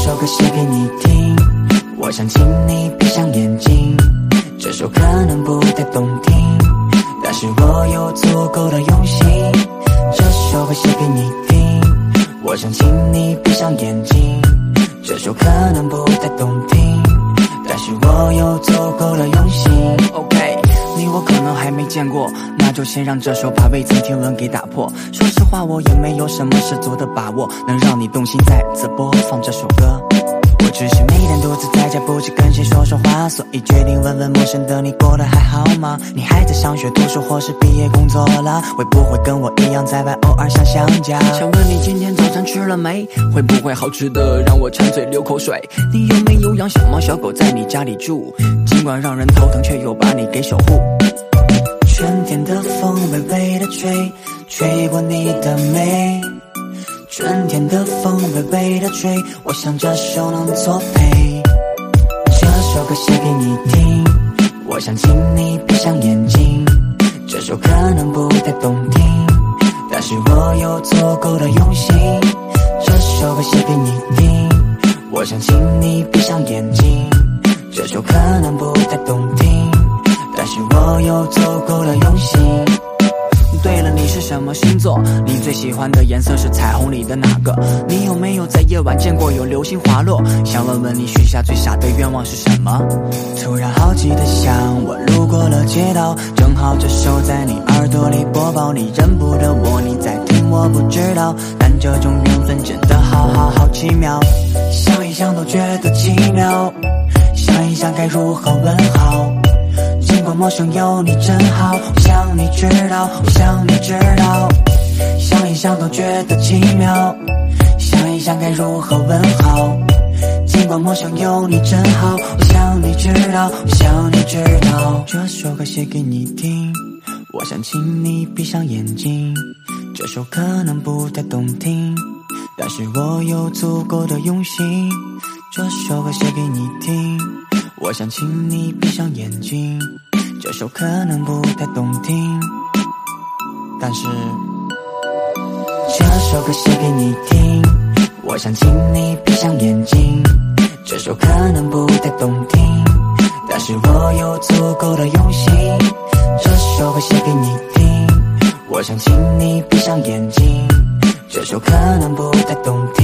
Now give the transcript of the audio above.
首歌写给你听，我想请你闭上眼睛。这首可能不太动听，但是我有足够的用心。这首歌写给你听，我想请你闭上眼睛。这首可能不太动听，但是我有足够的用心。 OK， 你我可能还没见过，那就先让这首把未曾听闻给打破。说实话，我也没有什么十足的把握能让你动心再次播放这首歌。我只是每天独自在家，不知跟谁说说话，所以决定问问陌生的你过得还好吗？你还在上学读书，或是毕业工作了？会不会跟我一样在外偶尔想家？想问你今天早餐吃了没？会不会好吃的让我馋嘴流口水？你有没有养小猫小狗在你家里住？尽管让人头疼，却又把你给守护。 春天的风微微的吹，吹过你的眉。春天的风微微的吹，我想这首能作陪。这首歌写给你听，我想请你闭上眼睛。这首可能不太动听，但是我有足够的用心。这首歌写给你听，我想请你闭上眼睛。这首可能不太动听，但是我有足够的用心。 对了，你是什么星座？你最喜欢的颜色是彩虹里的哪个？你有没有在夜晚见过有流星滑落？想问问你许下最傻的愿望是什么？ 突然好奇的想，我路过了街道，正好这首在你耳朵里播报，你认不得我，你在听我不知道，但这种缘分真的好奇妙，想一想都觉得奇妙，想一想该如何问好。尽管陌生有你真好，我想你知道，我想你知道，想一想都觉得奇妙，想一想该如何问好。尽管陌生有你真好，我想你知道，我想你知道。这首歌写给你听，我想请你闭上眼睛。这首可能不太动听，但是我有足够的用心。这首歌写给你听，我想请你闭上眼睛。这首可能不太动听，但是这首歌写给你听，我想请你闭上眼睛。这首可能不太动听，但是我有足够的用心。这首歌写给你听，我想请你闭上眼睛。这首可能不太动听。